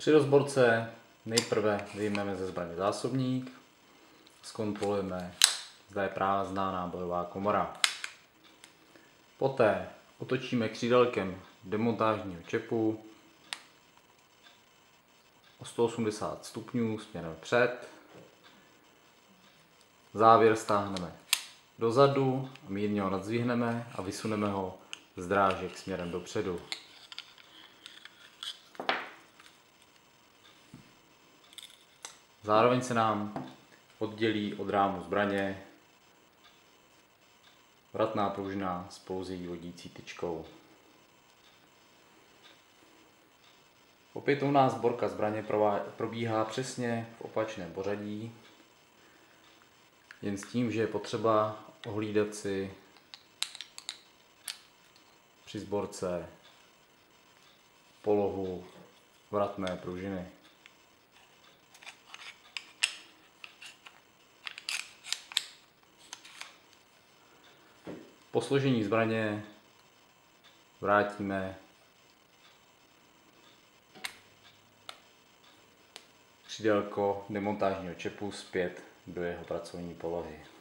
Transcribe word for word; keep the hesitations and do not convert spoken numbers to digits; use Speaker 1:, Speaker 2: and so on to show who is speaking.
Speaker 1: Při rozborce nejprve vyjmeme ze zbraně zásobník, zkontrolujeme, zda je prázdná nábojová komora. Poté otočíme křídelkem demontážního čepu o sto osmdesát stupňů směrem vpřed. Závěr stáhneme dozadu a mírně ho nadzvihneme a vysuneme ho z drážek směrem dopředu. Zároveň se nám oddělí od rámu zbraně vratná pružina spolu s její vodící tyčkou. Opětovná sborka zbraně probíhá přesně v opačném pořadí, jen s tím, že je potřeba ohlídat si při sborce polohu vratné pružiny. Po složení zbraně vrátíme křídelko demontážního čepu zpět do jeho pracovní polohy.